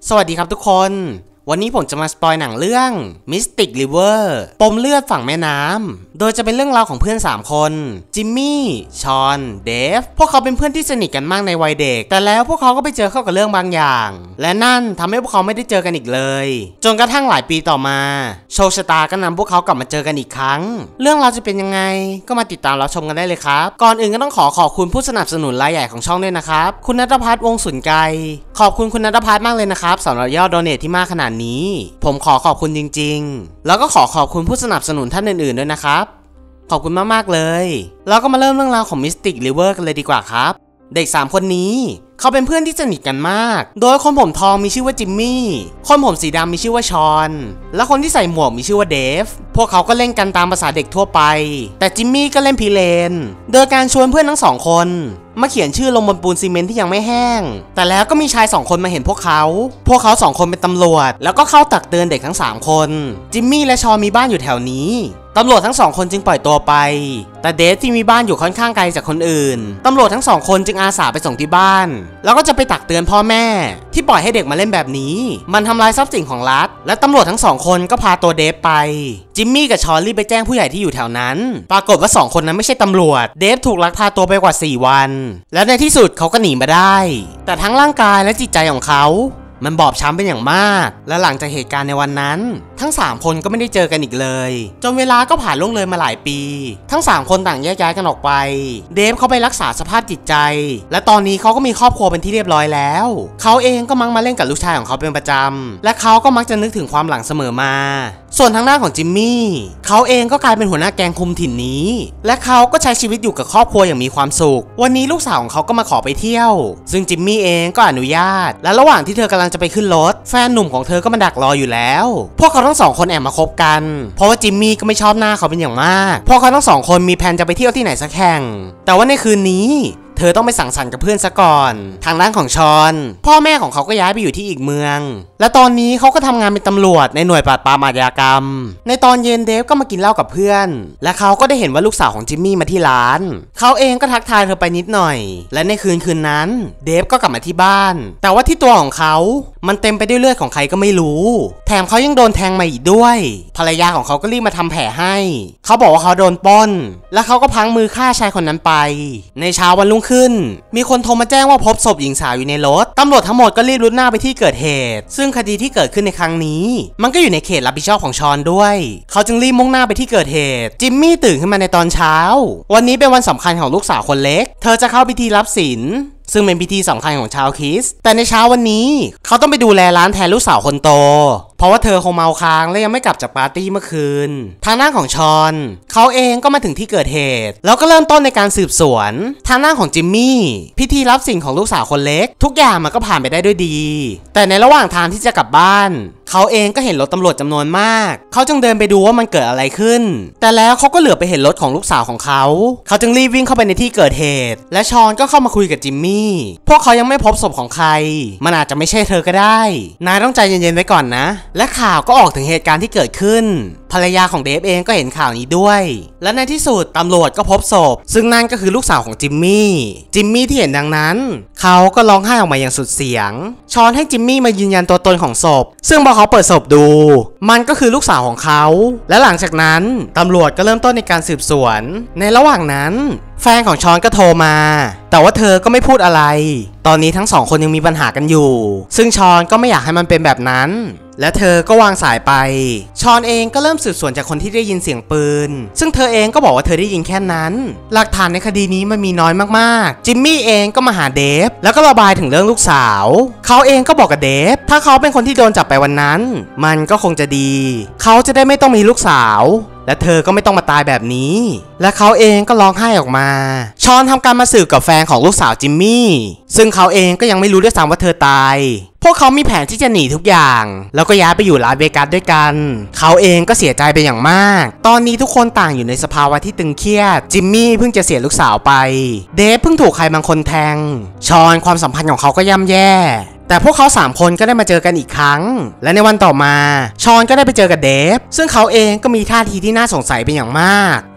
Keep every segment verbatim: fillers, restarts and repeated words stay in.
สวัสดีครับทุกคนวันนี้ผมจะมาสปอยหนังเรื่อง Mystic River ปมเลือดฝั่งแม่น้ำโดยจะเป็นเรื่องราวของเพื่อนสามคนจิมมี่ชอนเดฟพวกเขาเป็นเพื่อนที่สนิทกันมากในวัยเด็กแต่แล้วพวกเขาก็ไปเจอเข้ากับเรื่องบางอย่างและนั่นทำให้พวกเขาไม่ได้เจอกันอีกเลยจนกระทั่งหลายปีต่อมาโชคชะตาก็นำพวกเขากลับมาเจอกันอีกครั้งเรื่องราวจะเป็นยังไงก็มาติดตามรับชมกันได้เลยครับก่อนอื่นก็ต้องขอขอบคุณผู้สนับสนุนรายใหญ่ของช่องด้วยนะครับคุณณัฐพัฒน์วงศ์สุนไกขอบคุณคุณณัฐพัฒน์มากเลยนะครับสำหรับยอดโดเนทที่มากขนาดนี้ผมขอขอบคุณจริงๆแล้วก็ขอขอบคุณผู้สนับสนุนท่านอื่นๆด้วยนะครับขอบคุณมากๆเลยเราก็มาเริ่มเรื่องราวของ Mystic River กันเลยดีกว่าครับเด็กสามคนนี้เขาเป็นเพื่อนที่สนิทกันมากโดยคนผมทองมีชื่อว่าจิมมี่คนผมสีดำมีชื่อว่าชอนและคนที่ใส่หมวกมีชื่อว่าเดฟพวกเขาก็เล่นกันตามภาษาเด็กทั่วไปแต่จิมมี่ก็เล่นพิเรนโดยการชวนเพื่อนทั้งสองคนมาเขียนชื่อลงบนปูนซีเมนต์ที่ยังไม่แห้งแต่แล้วก็มีชายสองคนมาเห็นพวกเขาพวกเขาสองคนเป็นตำรวจแล้วก็เข้าตักเตือนเด็กทั้งสามคนจิมมี่และชอนมีบ้านอยู่แถวนี้ตำรวจทั้งสองคนจึงปล่อยตัวไปแต่เดฟที่มีบ้านอยู่ค่อนข้างไกลจากคนอื่นตำรวจทั้งสองคนจึงอาสาไปส่งที่บ้านแล้วก็จะไปตักเตือนพ่อแม่ที่ปล่อยให้เด็กมาเล่นแบบนี้มันทำลายทรัพย์สินของรัฐและตำรวจทั้งสองคนก็พาตัวเดฟไปจิมมี่กับชอนรีบไปแจ้งผู้ใหญ่ที่อยู่แถวนั้นปรากฏว่าสองคนนั้นไม่ใช่ตำรวจเดฟถูกลักพาตัวไปกว่าสี่วันแล้วในที่สุดเขาก็หนีมาได้แต่ทั้งร่างกายและจิตใจของเขามันบอบช้ำเป็นอย่างมากและหลังจากเหตุการณ์ในวันนั้นทั้งสามคนก็ไม่ได้เจอกันอีกเลยจนเวลาก็ผ่านล่วงเลยมาหลายปีทั้งสามคนต่างแยกย้ายกันออกไปเดฟเขาไปรักษาสภาพจิตใจและตอนนี้เขาก็มีครอบครัวเป็นที่เรียบร้อยแล้วเขาเองก็มักมาเล่นกับลูกชายของเขาเป็นประจำและเขาก็มักจะนึกถึงความหลังเสมอมาส่วนทางด้านของจิมมี่เขาเองก็กลายเป็นหัวหน้าแก๊งคุมถิ่นนี้และเขาก็ใช้ชีวิตอยู่กับครอบครัวอย่างมีความสุขวันนี้ลูกสาวของเขาก็มาขอไปเที่ยวซึ่งจิมมี่เองก็อนุญาตและระหว่างที่เธอกำลังจะไปขึ้นรถแฟนหนุ่มของเธอก็มาดักรออยู่แล้วพวกเขาทั้งสองคนแอบมาคบกันเพราะว่าจิมมี่ก็ไม่ชอบหน้าเขาเป็นอย่างมากพวกเขาทั้งสองคนมีแผนจะไปเที่ยวที่ไหนสักแห่งแต่ว่าในคืนนี้เธอต้องไปสังสรรค์กับเพื่อนซะก่อนทางด้านของชอนพ่อแม่ของเขาก็ย้ายไปอยู่ที่อีกเมืองและตอนนี้เขาก็ทำงานเป็นตำรวจในหน่วยปราบปรามอาชญากรรมในตอนเย็นเดฟก็มากินเหล้ากับเพื่อนและเขาก็ได้เห็นว่าลูกสาวของจิมมี่มาที่ร้านเขาเองก็ทักทายเธอไปนิดหน่อยและในคืนคืนนั้นเดฟก็กลับมาที่บ้านแต่ว่าที่ตัวของเขามันเต็มไปด้วยเลือดของใครก็ไม่รู้แถมเขายังโดนแทงมาอีกด้วยภรรยาของเขาก็รีบมาทำแผลให้เขาบอกว่าเขาโดนปล้นและเขาก็พังมือฆ่าชายคนนั้นไปในเช้าวันรุ่งขึ้นมีคนโทรมาแจ้งว่าพบศพหญิงสาวอยู่ในรถตำรวจทั้งหมดก็รีบรุดหน้าไปที่เกิดเหตุซึ่งคดีที่เกิดขึ้นในครั้งนี้มันก็อยู่ในเขตรับผิดชอบของชอนด้วยเขาจึงรีบมุ่งหน้าไปที่เกิดเหตุจิมมี่ตื่นขึ้นมาในตอนเช้าวันนี้เป็นวันสำคัญของลูกสาวคนเล็กเธอจะเข้าพิธีรับศีลซึ่งเป็นพิธีสำคัญของชาวคริสต์แต่ในเช้าวันนี้เขาต้องไปดูแลร้านแทนลูกสาวคนโตเพราะว่าเธอคงเมาค้างและยังไม่กลับจากปาร์ตี้เมื่อคืนทางด้านของชอนเขาเองก็มาถึงที่เกิดเหตุแล้วก็เริ่มต้นในการสืบสวนทางด้านของจิมมี่พิธีรับสิ่งของลูกสาวคนเล็กทุกอย่างมันก็ผ่านไปได้ด้วยดีแต่ในระหว่างทางที่จะกลับบ้านเขาเองก็เห็นรถตำรวจจำนวนมากเขาจึงเดินไปดูว่ามันเกิดอะไรขึ้นแต่แล้วเขาก็เหลือไปเห็นรถของลูกสาวของเขาเขาจึงรีบวิ่งเข้าไปในที่เกิดเหตุและชอนก็เข้ามาคุยกับจิมมี่พวกเขายังไม่พบศพของใครมันอาจจะไม่ใช่เธอก็ได้นายต้องใจเย็นๆไว้ก่อนนะและข่าวก็ออกถึงเหตุการณ์ที่เกิดขึ้นภรรยาของเดฟเองก็เห็นข่าวนี้ด้วยและในที่สุดตำรวจก็พบศพซึ่งนั่นก็คือลูกสาวของจิมมี่จิมมี่ที่เห็นดังนั้นเขาก็ร้องไห้ออกมาอย่างสุดเสียงชอนให้จิมมี่มายืนยันตัวตนของศพซึ่งพอเขาเปิดศพดูมันก็คือลูกสาวของเขาและหลังจากนั้นตำรวจก็เริ่มต้นในการสืบสวนในระหว่างนั้นแฟนของชอนก็โทรมาแต่ว่าเธอก็ไม่พูดอะไรตอนนี้ทั้งสองคนยังมีปัญหากันอยู่ซึ่งชอนก็ไม่อยากให้มันเป็นแบบนั้นและเธอก็วางสายไปชอนเองก็เริ่มสืบสวนจากคนที่ได้ยินเสียงปืนซึ่งเธอเองก็บอกว่าเธอได้ยินแค่นั้นหลักฐานในคดีนี้มันมีน้อยมากๆจิมมี่เองก็มาหาเดฟแล้วก็ระบายถึงเรื่องลูกสาวเขาเองก็บอกกับเดฟถ้าเขาเป็นคนที่โดนจับไปวันนั้นมันก็คงจะดีเขาจะได้ไม่ต้องมีลูกสาวและเธอก็ไม่ต้องมาตายแบบนี้และเขาเองก็ร้องไห้ออกมาชอนทำการมาสืบกับแฟนของลูกสาวจิมมี่ซึ่งเขาเองก็ยังไม่รู้ด้วยซ้ำว่าเธอตายพวกเขามีแผนที่จะหนีทุกอย่างแล้วก็ย้ายไปอยู่ลาสเวกัสด้วยกันเขาเองก็เสียใจเป็นอย่างมากตอนนี้ทุกคนต่างอยู่ในสภาวะที่ตึงเครียดจิมมี่เพิ่งจะเสียลูกสาวไปเดฟเพิ่งถูกใครบางคนแทงชอนความสัมพันธ์ของเขาก็ย่ำแย่แต่พวกเขาสามคนก็ได้มาเจอกันอีกครั้งและในวันต่อมาชอนก็ได้ไปเจอกับเดฟซึ่งเขาเองก็มีท่าทีที่น่าสงสัยเป็นอย่างมาก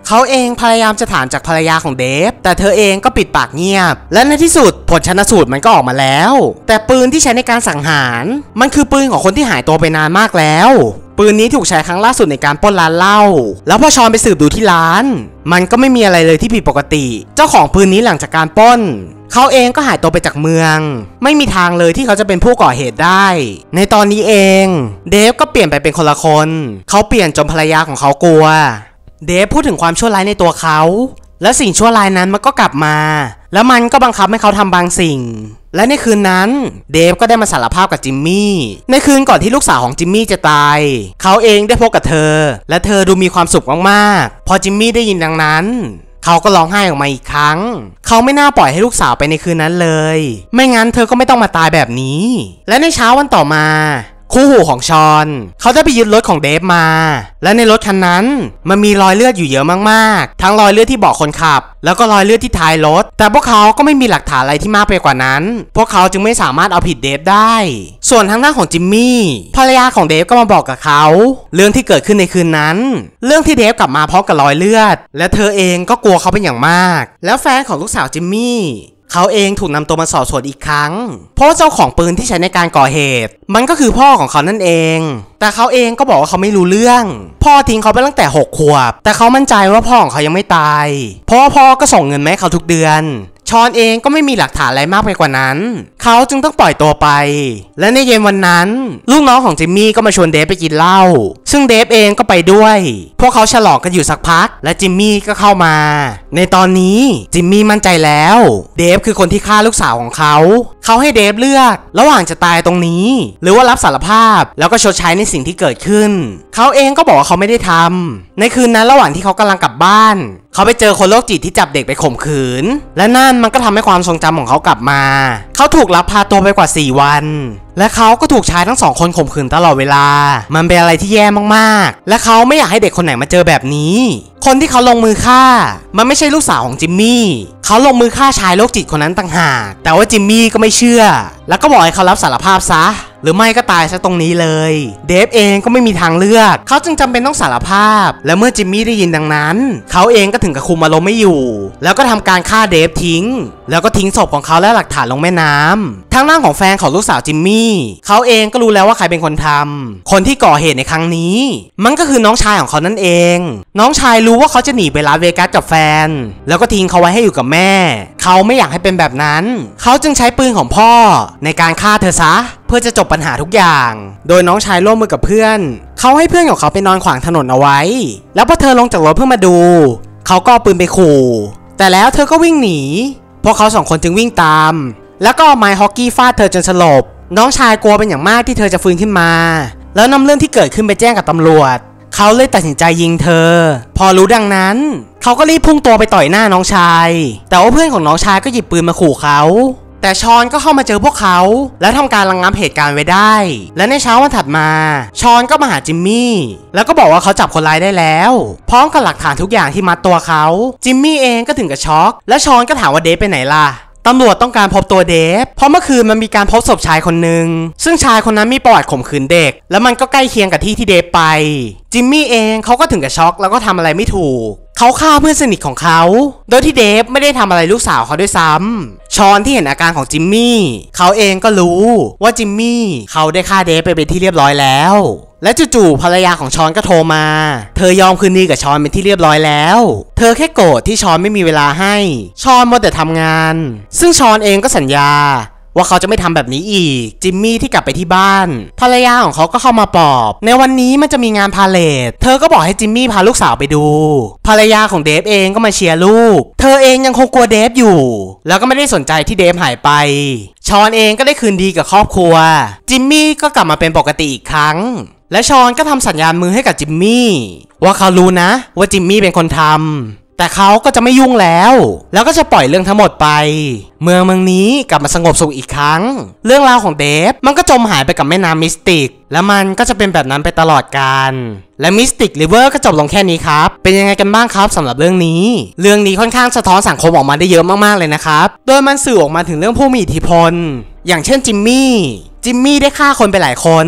เขาเองพยายามจะถามจากภรรยาของเดฟแต่เธอเองก็ปิดปากเงียบและในที่สุดผลชันสูตรมันก็ออกมาแล้วแต่ปืนที่ใช้ในการสังหารมันคือปืนของคนที่หายตัวไปนานมากแล้วปืนนี้ถูกใช้ครั้งล่าสุดในการปล้นร้านเหล้าแล้วพอชอนไปสืบดูที่ร้านมันก็ไม่มีอะไรเลยที่ผิดปกติเจ้าของปืนนี้หลังจากการปล้นเขาเองก็หายตัวไปจากเมืองไม่มีทางเลยที่เขาจะเป็นผู้ก่อเหตุได้ในตอนนี้เองเดฟก็เปลี่ยนไปเป็นคนละคนเขาเปลี่ยนจนภรรยาของเขากลัวเดฟพูดถึงความชั่วร้ายในตัวเขาและสิ่งชั่วร้ายนั้นมันก็กลับมาแล้วมันก็บังคับให้เขาทำบางสิ่งและในคืนนั้นเดฟก็ได้มาสารภาพกับจิมมี่ในคืนก่อนที่ลูกสาวของจิมมี่จะตายเขาเองได้พบกับเธอและเธอดูมีความสุขมากๆพอจิมมี่ได้ยินดังนั้นเขาก็ร้องไห้ออกมาอีกครั้งเขาไม่น่าปล่อยให้ลูกสาวไปในคืนนั้นเลยไม่งั้นเธอก็ไม่ต้องมาตายแบบนี้และในเช้าวันต่อมาคู่หูของชอนเขาได้ไปยึดรถของเดฟมาและในรถคันนั้นมันมีรอยเลือดอยู่เยอะมากๆทั้งรอยเลือดที่เบาะคนขับแล้วก็รอยเลือดที่ท้ายรถแต่พวกเขาก็ไม่มีหลักฐานอะไรที่มากไปกว่านั้นพวกเขาจึงไม่สามารถเอาผิดเดฟได้ส่วนทางด้านของจิมมี่ภรรยาของเดฟก็มาบอกกับเขาเรื่องที่เกิดขึ้นในคืนนั้นเรื่องที่เดฟกลับมาพร้อมกับรอยเลือดและเธอเองก็กลัวเขาเป็นอย่างมากแล้วแฟนของลูกสาวจิมมี่เขาเองถูกนำตัวมาสอบสวนอีกครั้งเพราะว่าเจ้าของปืนที่ใช้ในการก่อเหตุมันก็คือพ่อของเขานั่นเองแต่เขาเองก็บอกว่าเขาไม่รู้เรื่องพ่อทิ้งเขาไปตั้งแต่หกขวบแต่เขามั่นใจว่าพ่อของเขายังไม่ตายเพราะว่าพ่อก็ส่งเงินมาให้เขาทุกเดือนชอนเองก็ไม่มีหลักฐานอะไรมากไปกว่านั้นเขาจึงต้องปล่อยตัวไปและในเย็นวันนั้นลูกน้องของจิมมี่ก็มาชวนเดฟไปกินเหล้าซึ่งเดฟเองก็ไปด้วยพวกเขาฉลองกันอยู่สักพักและจิมมี่ก็เข้ามาในตอนนี้จิมมี่มั่นใจแล้วเดฟคือคนที่ฆ่าลูกสาวของเขาเขาให้เดฟเลือกระหว่างจะตายตรงนี้หรือว่ารับสารภาพแล้วก็ชดใช้ในสิ่งที่เกิดขึ้นเขาเองก็บอกว่าเขาไม่ได้ทำในคืนนั้นระหว่างที่เขากำลังกลับบ้านเขาไปเจอคนโรคจิตที่จับเด็กไปข่มขืนและนั่นมันก็ทำให้ความทรงจำของเขากลับมาเขาถูกลักพาตัวไปกว่าสี่วันและเขาก็ถูกชายทั้งสองคนข่มขืนตลอดเวลามันเป็นอะไรที่แย่มากๆและเขาไม่อยากให้เด็กคนไหนมาเจอแบบนี้คนที่เขาลงมือฆ่ามันไม่ใช่ลูกสาวของจิมมี่เขาลงมือฆ่าชายโรคจิตคนนั้นต่างหากแต่ว่าจิมมี่ก็ไม่เชื่อแล้วก็บอกให้เขารับสารภาพซะหรือไม่ก็ตายซะตรงนี้เลยเดฟเองก็ไม่มีทางเลือกเขาจึงจำเป็นต้องสารภาพและเมื่อจิมมี่ได้ยินดังนั้นเขาเองก็ถึงกับคุมอารมณ์ไม่อยู่แล้วก็ทำการฆ่าเดฟทิ้งแล้วก็ทิ้งศพของเขาและหลักฐานลงแม่น้ำทางด้านของแฟนของลูกสาวจิมมี่เขาเองก็รู้แล้วว่าใครเป็นคนทำคนที่ก่อเหตุในครั้งนี้มันก็คือน้องชายของเขานั่นเองน้องชายรู้ว่าเขาจะหนีไปลาสเวกัสกับแฟนแล้วก็ทิ้งเขาไว้ให้อยู่กับแม่เขาไม่อยากให้เป็นแบบนั้นเขาจึงใช้ปืนของพ่อในการฆ่าเธอซะเพื่อจะจบปัญหาทุกอย่างโดยน้องชายร่วมมือกับเพื่อนเขาให้เพื่อนของเขาไปนอนขวางถนนเอาไว้แล้วพอเธอลงจากรถเพื่อมาดูเขาก็เอาปืนไปขู่แต่แล้วเธอก็วิ่งหนีพวกเขาสองคนจึงวิ่งตามแล้วก็เอาไม้ฮอกกี้ฟาดเธอจนสลบน้องชายกลัวเป็นอย่างมากที่เธอจะฟื้นขึ้นมาแล้วนำเรื่องที่เกิดขึ้นไปแจ้งกับตำรวจเขาเลยตัดสินใจยิงเธอพอรู้ดังนั้นเขาก็รีบพุ่งตัวไปต่อยหน้าน้องชายแต่ว่าเพื่อนของน้องชายก็หยิบปืนมาขู่เขาแต่ชอนก็เข้ามาเจอพวกเขาแล้วทำการระงับเหตุการณ์ไว้ได้และในเช้าวันถัดมาชอนก็มาหาจิมมี่แล้วก็บอกว่าเขาจับคนร้ายได้แล้วพร้อมกับหลักฐานทุกอย่างที่มัดตัวเขาจิมมี่เองก็ถึงกับช็อกและชอนก็ถามว่าเดฟไปไหนล่ะตำรวจต้องการพบตัวเดฟเพราะเมื่อคืนมันมีการพบศพชายคนหนึ่งซึ่งชายคนนั้นมีประวัติข่มขืนเด็กและมันก็ใกล้เคียงกับที่ที่เดฟไปจิมมี่เองเขาก็ถึงกับช็อกแล้วก็ทำอะไรไม่ถูกเขาฆ่าเพื่อนสนิทของเขาโดยที่เดฟไม่ได้ทำอะไรลูกสาวเขาด้วยซ้ำชอนที่เห็นอาการของจิมมี่เขาเองก็รู้ว่าจิมมี่เขาได้ฆ่าเดฟไปเป็นที่เรียบร้อยแล้วและจู่ๆภรรยาของชอนก็โทรมาเธอยอมคืนดีกับชอนเป็นที่เรียบร้อยแล้วเธอแค่โกรธที่ชอนไม่มีเวลาให้ชอนมัวแต่ทำงานซึ่งชอนเองก็สัญญาว่าเขาจะไม่ทำแบบนี้อีกจิมมี่ที่กลับไปที่บ้านภรรยาของเขาก็เข้ามาปลอบในวันนี้มันจะมีงานพาเลทเธอก็บอกให้จิมมี่พาลูกสาวไปดูภรรยาของเดฟเองก็มาเชียร์ลูกเธอเองยังคงกลัวเดฟอยู่แล้วก็ไม่ได้สนใจที่เดฟหายไปชอนเองก็ได้คืนดีกับครอบครัวจิมมี่ก็กลับมาเป็นปกติอีกครั้งและชอนก็ทำสัญญาณมือให้กับจิมมี่ว่าเขารู้นะว่าจิมมี่เป็นคนทำแต่เขาก็จะไม่ยุ่งแล้วแล้วก็จะปล่อยเรื่องทั้งหมดไปเมืองเมืองนี้กลับมาสงบสุขอีกครั้งเรื่องราวของเดฟมันก็จมหายไปกับแม่น้ำมิสติกและมันก็จะเป็นแบบนั้นไปตลอดกาลและมิสติกริเวอร์ก็จบลงแค่นี้ครับเป็นยังไงกันบ้างครับสำหรับเรื่องนี้เรื่องนี้ค่อนข้างสะท้อนสังคมออกมาได้เยอะมากๆเลยนะครับโดยมันสื่อออกมาถึงเรื่องผู้มีอิทธิพลอย่างเช่นจิมมี่จิมมี่ได้ฆ่าคนไปหลายคน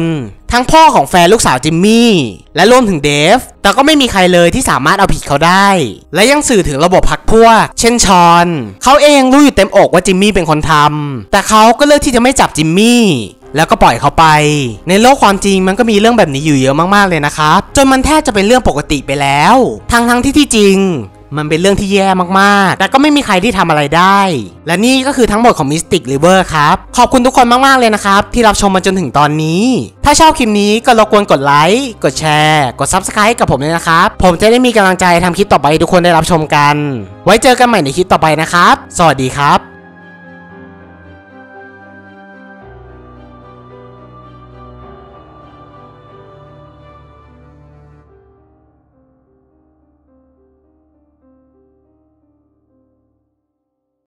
ทั้งพ่อของแฟนลูกสาวจิมมี่และรวมถึงเดฟแต่ก็ไม่มีใครเลยที่สามารถเอาผิดเขาได้และยังสื่อถึงระบบพรรคพวกเช่นชอนเขาเองรู้อยู่เต็มอกว่าจิมมี่เป็นคนทำแต่เขาก็เลือกที่จะไม่จับจิมมี่แล้วก็ปล่อยเขาไปในโลกความจริงมันก็มีเรื่องแบบนี้อยู่เยอะมากๆเลยนะครับจนมันแทบจะเป็นเรื่องปกติไปแล้วทั้งทั้งที่ที่จริงมันเป็นเรื่องที่แย่มากๆแต่ก็ไม่มีใครที่ทำอะไรได้และนี่ก็คือทั้งหมดของ Mystic River ครับขอบคุณทุกคนมากๆเลยนะครับที่รับชมมาจนถึงตอนนี้ถ้าชอบคลิปนี้ก็รบกวนกดไลค์กดแชร์กด ซับสไครบ์ กับผมเลยนะครับผมจะได้มีกำลังใจทำคลิปต่อไปให้ทุกคนได้รับชมกันไว้เจอกันใหม่ในคลิปต่อไปนะครับสวัสดีครับ